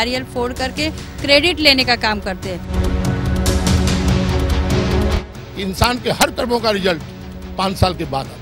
नारियल फोड़ करके क्रेडिट लेने का काम करते हैं। इंसान के हर कर्मों का रिजल्ट 5 साल के बाद आता है।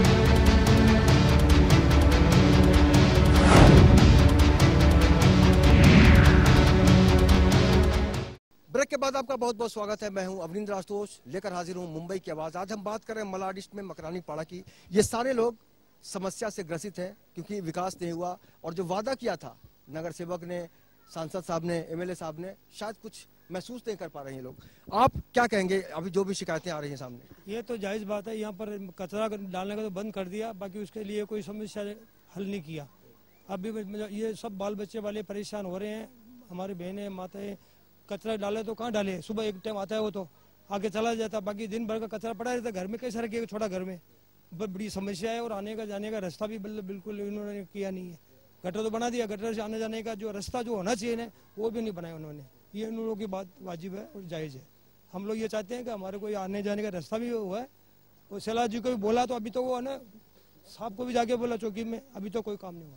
ब्रेक के बाद आपका बहुत बहुत स्वागत है। मैं हूं अवनींद्र आशुतोष, लेकर हाजिर हूं मुंबई की आवाज। आज हम बात कर रहे हैं मलाडिस्ट में मकरानी पाड़ा की। ये सारे लोग समस्या से ग्रसित हैं क्योंकि विकास नहीं हुआ और जो वादा किया था नगर सेवक ने, सांसद साहब ने, एमएलए साहब ने, शायद कुछ महसूस नहीं कर पा रहे हैं लोग। आप क्या कहेंगे अभी जो भी शिकायतें आ रही हैं सामने? ये तो जायज़ बात है, यहाँ पर कचरा डालने का तो बंद कर दिया, बाकी उसके लिए कोई समस्या हल नहीं किया। अभी ये सब बाल बच्चे वाले परेशान हो रहे हैं। हमारी बहनें माताएं कचरा डाले तो कहाँ डाले, सुबह एक टाइम आता है वो तो आगे चला जाता, बाकी दिन भर का कचरा पड़ा रहता, घर में कैसे रखिएगा छोटा घर में। बहुत बड़ी समस्या है और आने का जाने का रास्ता भी बिल्कुल इन्होंने किया नहीं है। गटर तो बना दिया, गटर से आने जाने का जो रास्ता जो होना चाहिए ना वो भी नहीं बनाया उन्होंने। ये इन लोगों की बात वाजिब है और जायज़ है। हम लोग ये चाहते हैं कि हमारे कोई आने जाने का रास्ता भी हुआ है। और सलाह जी को भी बोला तो अभी तो वो है ना, साहब को भी जाके बोला चौकी में, अभी तो कोई काम नहीं हुआ।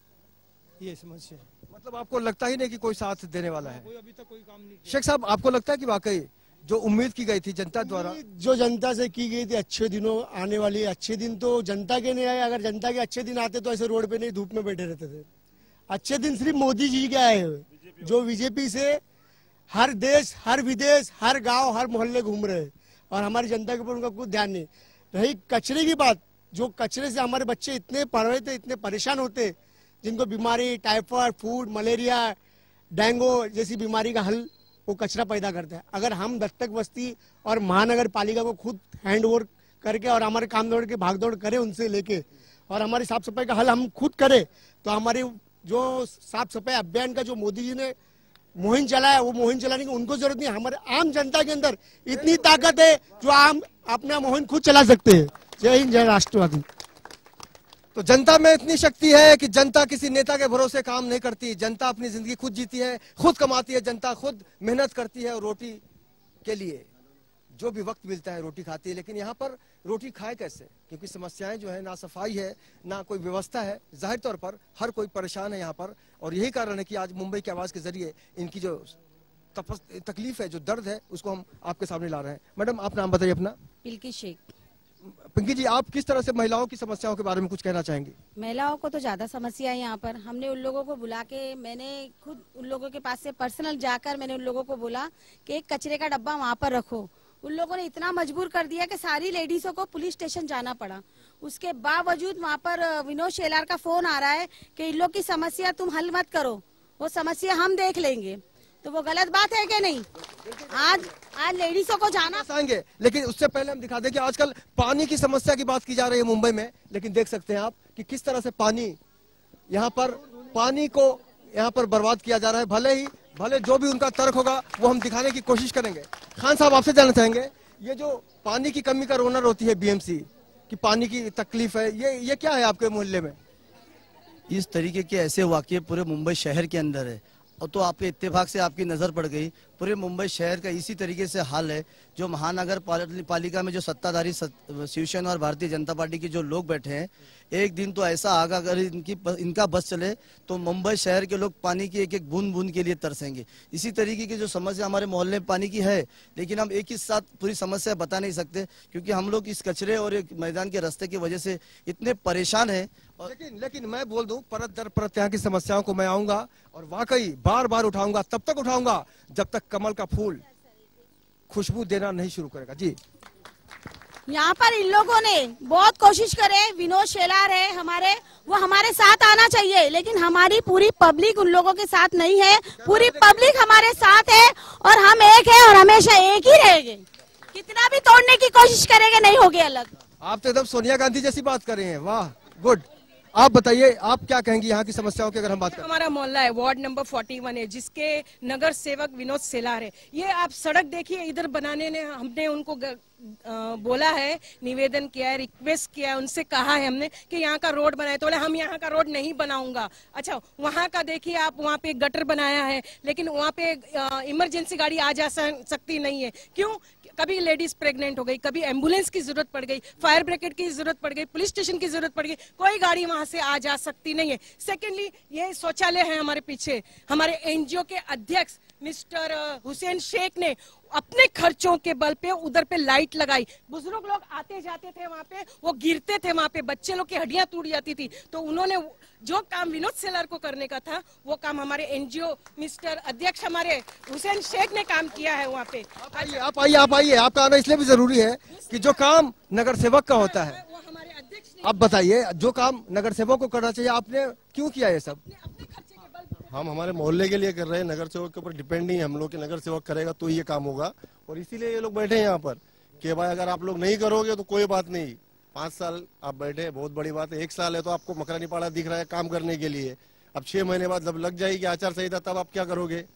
ये समस्या है। मतलब आपको लगता ही नहीं कि कोई साथ देने वाला है? कोई अभी तक कोई काम नहीं। शेख साहब, आपको लगता है कि वाकई जो उम्मीद की गई थी जनता द्वारा, जो जनता से की गई थी अच्छे दिनों आने वाली, अच्छे दिन तो जनता के नहीं आए। अगर जनता के अच्छे दिन आते तो ऐसे रोड पे नहीं धूप में बैठे रहते थे। अच्छे दिन सिर्फ मोदी जी के आए हुए, जो बीजेपी से हर देश, हर विदेश, हर गांव, हर मोहल्ले घूम रहे हैं और हमारी जनता के ऊपर उनका कुछ ध्यान नहीं। रही कचरे की बात, जो कचरे से हमारे बच्चे इतने पढ़ रहे थे, इतने परेशान होते, जिनको बीमारी टाइफाइड, फूड, मलेरिया, डेंगू जैसी बीमारी का हल वो कचरा पैदा करता है। अगर हम दत्तक बस्ती और महानगर पालिका को खुद हैंड ओवर करके और हमारे काम दौड़ के भाग दौड़ करें उनसे लेके और हमारी साफ सफाई का हल हम खुद करें, तो हमारी जो साफ सफाई अभियान का जो मोदी जी ने मुहिम चलाया, वो मुहिम चलाने की उनको जरूरत नहीं। हमारे आम जनता के अंदर इतनी ताकत है जो आम अपना मुहिम खुद चला सकते हैं। जय हिंद, जय राष्ट्रवादी। तो जनता में इतनी शक्ति है कि जनता किसी नेता के भरोसे काम नहीं करती। जनता अपनी जिंदगी खुद जीती है, खुद कमाती है, जनता खुद मेहनत करती है और रोटी के लिए जो भी वक्त मिलता है रोटी खाती है। लेकिन यहाँ पर रोटी खाए कैसे, क्योंकि समस्याएं जो है, ना सफाई है, ना कोई व्यवस्था है। जाहिर तौर पर हर कोई परेशान है यहाँ पर और यही कारण है कि आज मुंबई की आवाज के जरिए इनकी जो तकलीफ है, जो दर्द है, उसको हम आपके सामने ला रहे हैं। मैडम, आप नाम बताइए अपना। पिंकी शेख। पिंकी जी, आप किस तरह से महिलाओं की समस्याओं के बारे में कुछ कहना चाहेंगी? महिलाओं को तो ज्यादा समस्या है यहाँ पर। हमने उन लोगों को बुला के, मैंने खुद उन लोगों के पास से पर्सनल जाकर मैंने उन लोगों को बोला कि एक कचरे का डब्बा वहाँ पर रखो। उन लोगों ने इतना मजबूर कर दिया कि सारी लेडीजों को पुलिस स्टेशन जाना पड़ा। उसके बावजूद वहाँ पर विनोद शेलार का फोन आ रहा है कि इन लोग की समस्या तुम हल मत करो, वो समस्या हम देख लेंगे। तो वो गलत बात है कि नहीं? आज लेडीजों को जाना चाहेंगे, लेकिन उससे पहले हम दिखा दें कि आजकल पानी की समस्या की बात की जा रही है मुंबई में। लेकिन देख सकते हैं आप कि किस तरह से पानी को यहाँ पर बर्बाद किया जा रहा है। भले जो भी उनका तर्क होगा वो हम दिखाने की कोशिश करेंगे। खान साहब, आपसे जानना चाहेंगे, ये जो पानी की कमी का रोना रोती है बीएमसी कि पानी की तकलीफ है, ये क्या है आपके मोहल्ले में? इस तरीके के ऐसे वाकये पूरे मुंबई शहर के अंदर है और तो आपके इत्तेफाक से आपकी नजर पड़ गई। पूरे मुंबई शहर का इसी तरीके से हाल है। जो महानगर पालिका में जो सत्ताधारी शिवसेना और भारतीय जनता पार्टी के जो लोग बैठे हैं, एक दिन तो ऐसा आगा अगर इनका बस चले तो मुंबई शहर के लोग पानी की एक एक बूंद बूंद के लिए तरसेंगे। इसी तरीके की जो समस्या हमारे मोहल्ले में पानी की है, लेकिन हम एक ही साथ पूरी समस्या बता नहीं सकते क्योंकि हम लोग इस कचरे और एक मैदान के रास्ते की वजह से इतने परेशान है। लेकिन मैं बोल दूं, परत दर परत यहाँ की समस्याओं को मैं आऊंगा और वाकई बार बार उठाऊंगा, तब तक उठाऊंगा जब तक कमल का फूल खुशबू देना नहीं शुरू करेगा। जी, यहाँ पर इन लोगों ने बहुत कोशिश करे, विनोद शेलार है हमारे, वो हमारे साथ आना चाहिए, लेकिन हमारी पूरी पब्लिक उन लोगों के साथ नहीं है। पूरी पब्लिक हमारे साथ है और हम एक है और हमेशा एक ही रहेंगे। कितना भी तोड़ने की कोशिश करेंगे नहीं होगी अलग। आप तो एकदम सोनिया गांधी जैसी बात कर रहे हैं। वाह, गुड। आप बताइए, आप क्या कहेंगे यहाँ की समस्याओं की अगर हम बात करें? हमारा मोहल्ला है, वार्ड नंबर 41 है, जिसके नगर सेवक विनोद शेलार है। ये आप सड़क देखिए, इधर बनाने ने हमने उनको बोला है, निवेदन किया है, रिक्वेस्ट किया है, उनसे कहा है हमने कि यहाँ का रोड बनाए, तो बोले हम यहाँ का रोड नहीं बनाऊंगा। अच्छा, वहाँ का देखिए आप, वहाँ पे गटर बनाया है, लेकिन वहाँ पे इमरजेंसी गाड़ी आ जा सकती नहीं है। क्यों? कभी लेडीज प्रेग्नेंट हो गई, कभी एम्बुलेंस की जरूरत पड़ गई, फायर ब्रिगेड की जरूरत पड़ गई, पुलिस स्टेशन की जरूरत पड़ गई, कोई गाड़ी वहां से आ जा सकती नहीं है। सेकेंडली ये शौचालय है हमारे पीछे, हमारे एनजीओ के अध्यक्ष मिस्टर हुसैन शेख ने अपने खर्चों के बल पे उधर पे लाइट लगाई। बुजुर्ग लोग आते जाते थे वहां पे, वो गिरते थे वहां पे, बच्चे लोग की हड्डियां टूट जाती थी। तो उन्होंने जो काम विनोद सेलार को करने का था वो काम हमारे एनजीओ मिस्टर अध्यक्ष हमारे हुसैन शेख ने काम किया है वहाँ पे। आप आइए, आपका आना इसलिए भी जरूरी है कि जो काम नगर सेवक का होता है, वो हमारे अध्यक्ष ने आप बताइए, जो काम नगर सेवक को करना चाहिए, आपने क्यों किया ये सब? अपने खर्चे के बल पे हम हमारे मोहल्ले के लिए कर रहे हैं, नगर सेवक के ऊपर डिपेंड नहीं है हम लोग कि नगर सेवक करेगा तो ये काम होगा। और इसीलिए ये लोग बैठे हैं यहाँ पर कि भाई अगर आप लोग नहीं करोगे तो कोई बात नहीं, 5 साल आप बैठे, बहुत बड़ी बात है। 1 साल है तो आपको मकरानी पाड़ा दिख रहा है काम करने के लिए। अब 6 महीने बाद जब लग जाएगी आचार संहिता तब आप क्या करोगे?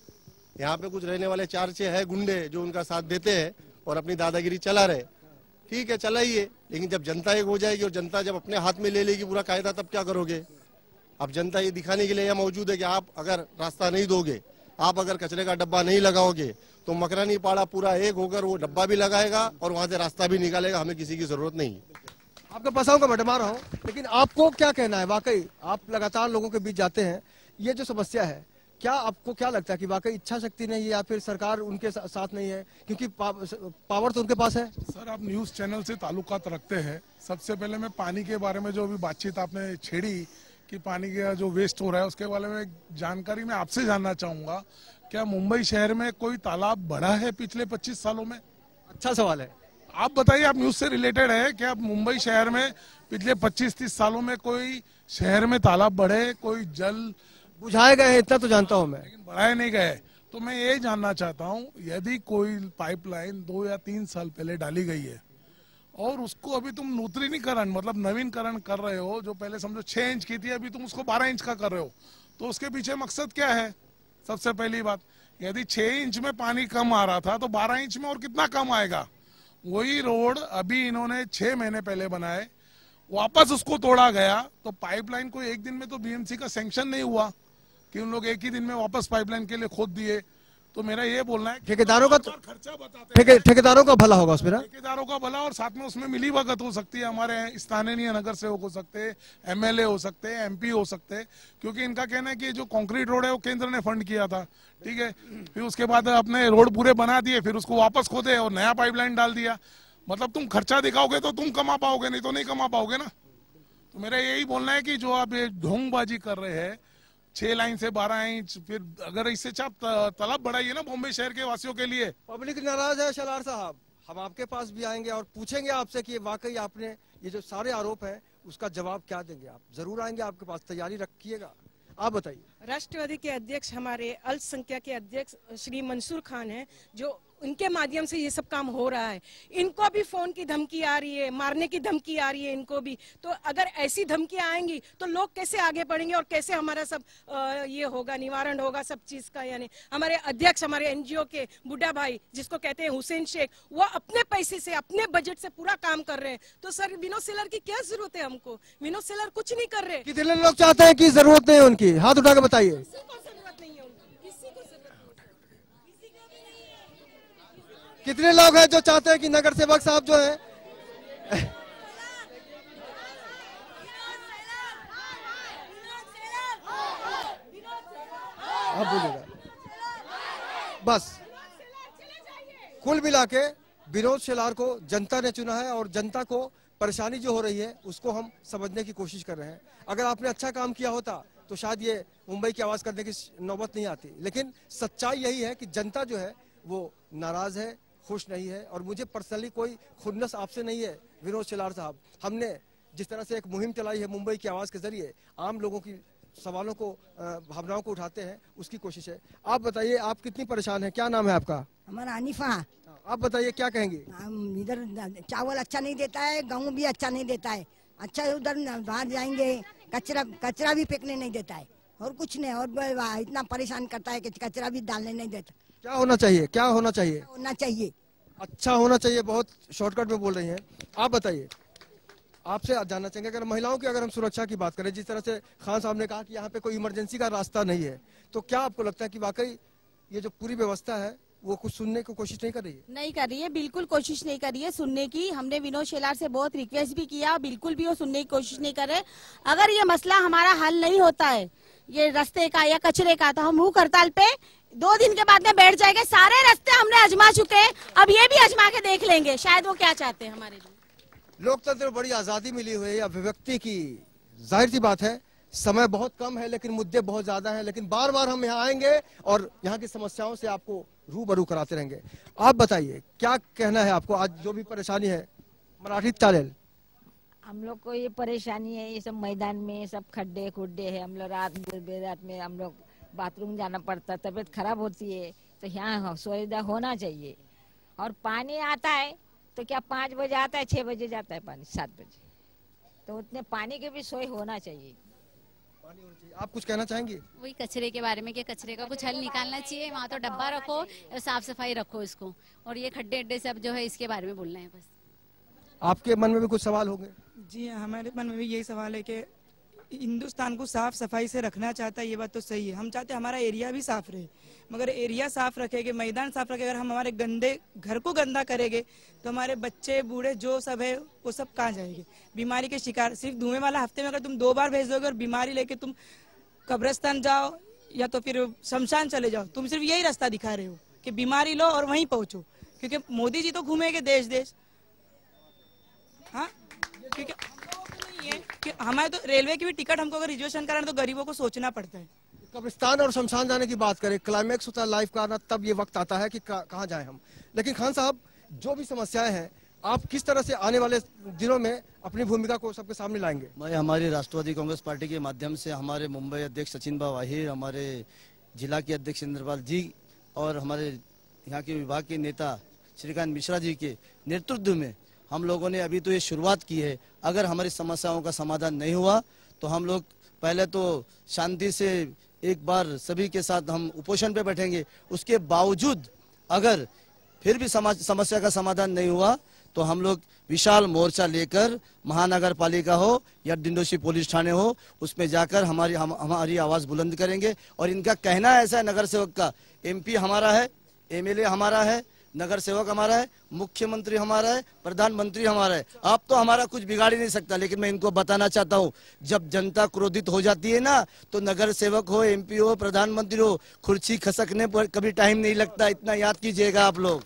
यहाँ पे कुछ रहने वाले 4-6 है गुंडे जो उनका साथ देते हैं और अपनी दादागिरी चला रहे। ठीक है, चलाइए, लेकिन जब जनता एक हो जाएगी और जनता जब अपने हाथ में ले लेगी पूरा कायदा तब क्या करोगे? अब जनता ये दिखाने के लिए यहाँ मौजूद है कि आप अगर रास्ता नहीं दोगे, आप अगर कचरे का डब्बा नहीं लगाओगे तो मकरानी पाड़ा पूरा एक होकर वो डब्बा भी लगाएगा और वहां से रास्ता भी निकालेगा। हमें किसी की जरूरत नहीं। आपके पसाओं का बटमा रहा हूँ, लेकिन आपको क्या कहना है? वाकई आप लगातार लोगों के बीच जाते हैं, ये जो समस्या है, क्या आपको क्या लगता है कि वाकई इच्छा शक्ति नहीं है या फिर सरकार उनके साथ नहीं है? क्योंकि पावर तो उनके पास है। सर, आप न्यूज चैनल से ताल्लुकात रखते हैं। सबसे पहले मैं पानी के बारे में जो अभी बातचीत आपने छेड़ी कि पानी का जो वेस्ट हो रहा है उसके बारे में जानकारी मैं आपसे जानना चाहूंगा। क्या मुंबई शहर में कोई तालाब बढ़ा है पिछले 25 सालों में? अच्छा सवाल है, आप बताइए, आप न्यूज से रिलेटेड है। क्या मुंबई शहर में पिछले 25-30 सालों में कोई शहर में तालाब बढ़े, कोई जल बुझाए गए हैं, इतना तो जानता हूँ मैं, लेकिन बढ़ाए नहीं गए? तो मैं ये जानना चाहता हूँ, यदि कोई पाइपलाइन 2 या 3 साल पहले डाली गई है और उसको अभी तुम नूतनीकरण मतलब नवीनकरण कर रहे हो, जो पहले समझो 6 इंच की थी अभी तुम उसको 12 इंच का कर रहे हो, तो उसके पीछे मकसद क्या है? सबसे पहली बात, यदि 6 इंच में पानी कम आ रहा था तो 12 इंच में और कितना कम आएगा? वही रोड अभी इन्होंने 6 महीने पहले बनाए, वापस उसको तोड़ा गया। तो पाइपलाइन को एक दिन में तो बीएमसी का सैंक्शन नहीं हुआ कि उन लोग एक ही दिन में वापस पाइपलाइन के लिए खोद दिए। तो मेरा ये बोलना है, ठेकेदारों का खर्चा बताते हैं, ठेकेदारों का भला होगा उसमें ना? ठेकेदारों का भला और साथ में उसमें मिली भगत हो सकती है। हमारे स्थानीय नगर सेवक हो सकते हैं, एमएलए हो सकते हैं, एमपी हो सकते हैं, क्योंकि इनका कहना है कि जो कंक्रीट रोड है वो केंद्र ने फंड किया था। ठीक है, फिर उसके बाद अपने रोड पूरे बना दिए, फिर उसको वापस खोदे और नया पाइपलाइन डाल दिया। मतलब तुम खर्चा दिखाओगे तो तुम कमा पाओगे, नहीं तो नहीं कमा पाओगे ना। तो मेरा यही बोलना है कि जो आप ये ढोंगबाजी कर रहे हैं 6 लाइन से 12 इंच, फिर अगर इससे आप तालाब बढ़ाइए ना बॉम्बे शहर के वासियों के लिए। पब्लिक नाराज है शलार साहब, हम आपके पास भी आएंगे और पूछेंगे आपसे कि वाकई आपने ये जो सारे आरोप हैं उसका जवाब क्या देंगे? आप जरूर आएंगे, आपके पास तैयारी रखिएगा। आप बताइए। राष्ट्रवादी के अध्यक्ष हमारे अल्पसंख्यक के अध्यक्ष श्री मंसूर खान हैं, जो उनके माध्यम से ये सब काम हो रहा है। इनको भी फोन की धमकी आ रही है, मारने की धमकी आ रही है इनको भी। तो अगर ऐसी धमकियां आएंगी तो लोग कैसे आगे बढ़ेंगे और कैसे हमारा सब ये होगा, निवारण होगा सब चीज का। यानी हमारे अध्यक्ष, हमारे एनजीओ के बुड्ढा भाई जिसको कहते हैं हुसैन शेख, वो अपने पैसे से, अपने बजट से पूरा काम कर रहे हैं। तो सर विनोद सेलार की क्या जरूरत है? हमको विनोद सेलार कुछ नहीं कर रहे। कितने लोग चाहते हैं कि जरूरत नहीं है उनकी? हाथ उठा के बताइए। किसी को जरूरत नहीं है उनकी, किसी को जरूरत नहीं है। कितने लोग हैं जो चाहते हैं कि नगर सेवक साहब जो है आप बोलिएगा बस। कुल मिला के विनोद सेलार को जनता ने चुना है और जनता को परेशानी जो हो रही है उसको हम समझने की कोशिश कर रहे हैं। अगर आपने अच्छा काम किया होता तो शायद ये मुंबई की आवाज करने की नौबत नहीं आती। लेकिन सच्चाई यही है कि जनता जो है वो नाराज है, खुश नहीं है। और मुझे पर्सनली कोई खुन्नस आपसे नहीं है विनोद सेलार साहब। हमने जिस तरह से एक मुहिम चलाई है मुंबई की आवाज के जरिए, आम लोगों की सवालों को, भावनाओं को उठाते हैं, उसकी कोशिश है। आप बताइए, आप कितनी परेशान हैं? क्या नाम है आपका? हमारा अनीफा। आप बताइए क्या कहेंगे? हम इधर चावल अच्छा नहीं देता है, गेहूँ भी अच्छा नहीं देता है। अच्छा उधर बाहर जाएंगे कचरा भी फेंकने नहीं देता है और कुछ नहीं। और इतना परेशान करता है कि कचरा भी डालने नहीं देता। क्या होना चाहिए? क्या होना चाहिए? होना चाहिए, अच्छा होना चाहिए। बहुत शॉर्टकट में बोल रही हैं। आप बताइए, आपसे जानना चाहेंगे अगर महिलाओं की अगर हम सुरक्षा की बात करें, जिस तरह से खान साहब ने कहा कि यहाँ पे कोई इमरजेंसी का रास्ता नहीं है, तो क्या आपको लगता है कि वाकई ये जो पूरी व्यवस्था है वो कुछ सुनने की कोशिश नहीं कर रही है? नहीं कर रही है, बिल्कुल कोशिश नहीं कर रही है सुनने की। हमने विनोद शेलार से बहुत रिक्वेस्ट भी किया, बिल्कुल भी वो सुनने की कोशिश नहीं कर रहे। अगर ये मसला हमारा हल नहीं होता है, ये रास्ते का या कचरे का, तो हम भूख हड़ताल पे 2 दिन के बाद में बैठ जाएंगे। सारे रास्ते हमने आजमा चुके हैं, अब ये भी आजमा के देख लेंगे शायद वो क्या चाहते हैं हमारे लिए। लोकतंत्र में बड़ी आजादी मिली हुई है अभिव्यक्ति की, जाहिर सी बात है समय बहुत कम है लेकिन मुद्दे बहुत ज्यादा हैं। लेकिन बार बार हम यहाँ आएंगे और यहाँ की समस्याओं से आपको रूबरू कराते रहेंगे। आप बताइए क्या कहना है आपको, आज जो भी परेशानी है? मराठी चालेल। हम लोग को ये परेशानी है, ये सब मैदान में सब खड्डे खुड्डे है। हम लोग रात बेरात में हम लोग बाथरूम जाना पड़ता, तबीयत खराब होती है, तो यहाँ सुविधा होना चाहिए। और पानी आता है तो क्या 5 बजे आता है, 6 बजे जाता है पानी, 7 बजे, तो उतने पानी के भी सोई होना चाहिए। आप कुछ कहना चाहेंगे? वही कचरे के बारे में कि कचरे का कुछ हल निकालना चाहिए। वहाँ तो डब्बा रखो और साफ सफाई रखो इसको, और ये खड्डे अड्डे सब जो है इसके बारे में बोलना है बस। आपके मन में भी कुछ सवाल होंगे? जी हमारे मन में भी यही सवाल है कि हिंदुस्तान को साफ सफाई से रखना चाहता है, ये बात तो सही है। हम चाहते हैं हमारा एरिया भी साफ रहे, मगर एरिया साफ रखेंगे, मैदान साफ रखेंगे, अगर हम हमारे गंदे घर को गंदा करेंगे तो हमारे बच्चे बूढ़े जो सब है वो सब कहाँ जाएंगे? बीमारी के शिकार। सिर्फ धुएं वाला हफ्ते में अगर तुम 2 बार भेज दोगे और बीमारी लेके तुम कब्रिस्तान जाओ या तो फिर शमशान चले जाओ, तुम सिर्फ यही रास्ता दिखा रहे हो कि बीमारी लो और वहीं पहुंचो। क्योंकि मोदी जी तो घूमेंगे देश देश, हाँ, क्योंकि कि हमारे तो रेलवे की भी टिकट हमको अगर रिजर्वेशन कराना तो गरीबों को सोचना पड़ता है। कब्रिस्तान और शमशान जाने की बात करें, क्लाइमैक्स होता है लाइफ का ना, तब ये वक्त आता है कि कहाँ जाएं हम। लेकिन खान साहब, जो भी समस्याएं हैं आप किस तरह से आने वाले दिनों में अपनी भूमिका को सबके सामने लाएंगे? मैं हमारी राष्ट्रवादी कांग्रेस पार्टी के माध्यम से हमारे मुंबई अध्यक्ष सचिन भाई वाहिर, हमारे जिला के अध्यक्ष इंद्रपाल जी और हमारे यहाँ के विभाग के नेता श्रीकांत मिश्रा जी के नेतृत्व में हम लोगों ने अभी तो ये शुरुआत की है। अगर हमारी समस्याओं का समाधान नहीं हुआ तो हम लोग पहले तो शांति से एक बार सभी के साथ हम उपोषण पे बैठेंगे। उसके बावजूद अगर फिर भी समस्या का समाधान नहीं हुआ तो हम लोग विशाल मोर्चा लेकर महानगर पालिका हो या डिंडोशी पुलिस थाने हो, उसमें जाकर हमारी आवाज बुलंद करेंगे। और इनका कहना ऐसा है, नगर सेवक का, एमपी हमारा है, एमएलए हमारा है, नगर सेवक हमारा है, मुख्यमंत्री हमारा है, प्रधानमंत्री हमारा है। आप तो हमारा कुछ बिगाड़ ही नहीं सकता। लेकिन मैं इनको बताना चाहता हूँ, जब जनता क्रोधित हो जाती है ना, तो नगर सेवक हो, एमपी हो, प्रधानमंत्री हो, कुर्सी खसकने पर कभी टाइम नहीं लगता। इतना याद कीजिएगा आप लोग।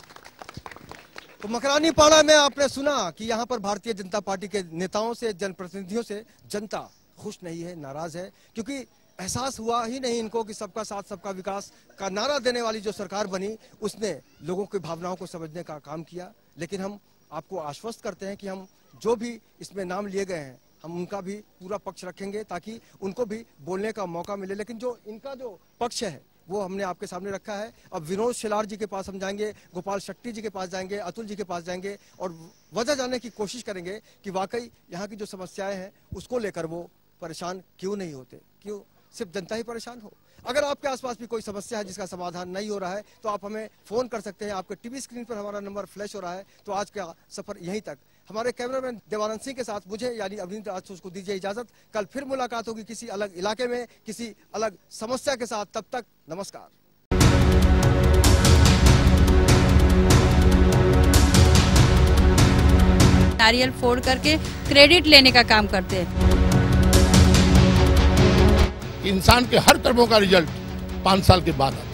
तो मकरानी पाड़ा में आपने सुना कि यहाँ पर भारतीय जनता पार्टी के नेताओं से, जनप्रतिनिधियों से जनता खुश नहीं है, नाराज है, क्योंकि एहसास हुआ ही नहीं इनको कि सबका साथ सबका विकास का नारा देने वाली जो सरकार बनी उसने लोगों की भावनाओं को समझने का काम किया। लेकिन हम आपको आश्वस्त करते हैं कि हम जो भी इसमें नाम लिए गए हैं हम उनका भी पूरा पक्ष रखेंगे ताकि उनको भी बोलने का मौका मिले। लेकिन जो इनका जो पक्ष है वो हमने आपके सामने रखा है। अब विनोद शेलार जी के पास हम जाएंगे, गोपाल शेट्टी जी के पास जाएंगे, अतुल जी के पास जाएंगे और वजह जानने की कोशिश करेंगे कि वाकई यहाँ की जो समस्याएं हैं उसको लेकर वो परेशान क्यों नहीं होते, क्यों सिर्फ जनता ही परेशान हो। अगर आपके आसपास भी कोई समस्या है जिसका समाधान नहीं हो रहा है तो आप हमें फोन कर सकते हैं। आपके टीवी स्क्रीन पर हमारा नंबर फ्लैश हो रहा है। तो आज का सफर यहीं तक। हमारे कैमरामैन देवानंद सिंह के साथ मुझे यानी अभिनीत राजसूस को दीजिए इजाजत। कल फिर मुलाकात होगी किसी अलग इलाके में, किसी अलग समस्या के साथ। तब तक नमस्कार। नारियल फोड़ करके क्रेडिट लेने का काम करते हैं। इंसान के हर कर्मों का रिजल्ट 5 साल के बाद आता है।